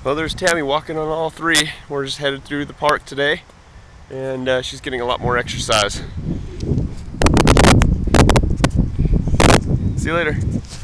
Well, there's Tami walking on all three. We're just headed through the park today, and she's getting a lot more exercise. See you later.